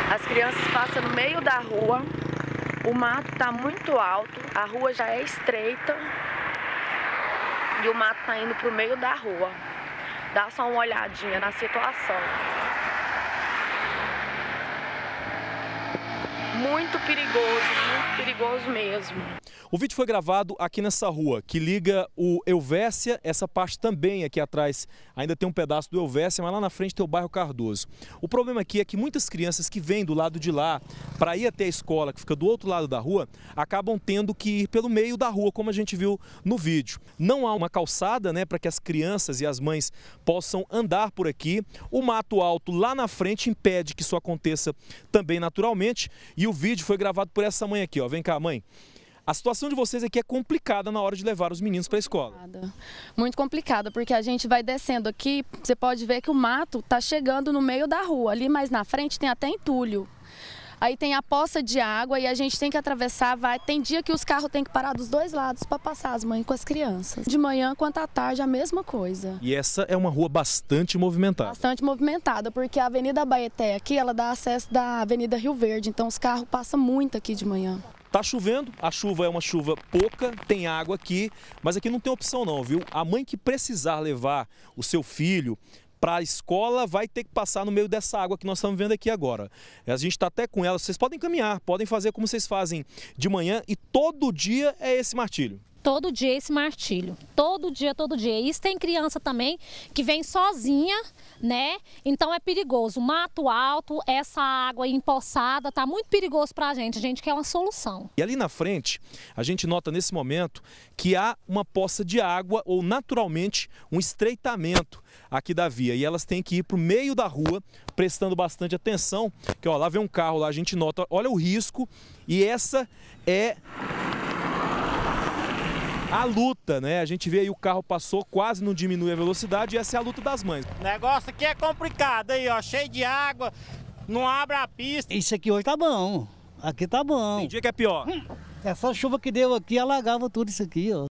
As crianças passam no meio da rua, o mato está muito alto, a rua já é estreita e o mato está indo para o meio da rua. Dá só uma olhadinha na situação. Muito perigoso mesmo. O vídeo foi gravado aqui nessa rua, que liga o Elvésia, essa parte também aqui atrás ainda tem um pedaço do Elvésia, mas lá na frente tem o bairro Cardoso. O problema aqui é que muitas crianças que vêm do lado de lá para ir até a escola, que fica do outro lado da rua, acabam tendo que ir pelo meio da rua, como a gente viu no vídeo. Não há uma calçada, né, para que as crianças e as mães possam andar por aqui. O mato alto lá na frente impede que isso aconteça também naturalmente. E o vídeo foi gravado por essa mãe aqui, ó. Vem cá, mãe. A situação de vocês aqui é complicada na hora de levar os meninos para a escola. Muito complicada, porque a gente vai descendo aqui, você pode ver que o mato está chegando no meio da rua. Ali mais na frente tem até entulho. Aí tem a poça de água e a gente tem que atravessar, tem dia que os carros têm que parar dos dois lados para passar as mães com as crianças. De manhã quanto à tarde a mesma coisa. E essa é uma rua bastante movimentada. Bastante movimentada, porque a Avenida Baeté aqui, ela dá acesso da Avenida Rio Verde, então os carros passam muito aqui de manhã. Tá chovendo, a chuva é uma chuva pouca, tem água aqui, mas aqui não tem opção não, viu? A mãe que precisar levar o seu filho para a escola vai ter que passar no meio dessa água que nós estamos vendo aqui agora. A gente está até com ela, vocês podem caminhar, podem fazer como vocês fazem de manhã e todo dia é esse martírio. Todo dia esse martírio, todo dia. Isso tem criança também que vem sozinha, né? Então é perigoso. Mato alto, essa água empoçada, tá muito perigoso pra gente. A gente quer uma solução. E ali na frente, a gente nota nesse momento que há uma poça de água ou naturalmente um estreitamento aqui da via. E elas têm que ir pro meio da rua, prestando bastante atenção, que ó, lá vem um carro lá, a gente nota, olha o risco e essa é a luta, né? A gente vê aí o carro passou, quase não diminui a velocidade e essa é a luta das mães. O negócio aqui é complicado aí, ó, cheio de água, não abre a pista. Isso aqui hoje tá bom, aqui tá bom. Tem dia que é pior. Essa chuva que deu aqui alagava tudo isso aqui, ó.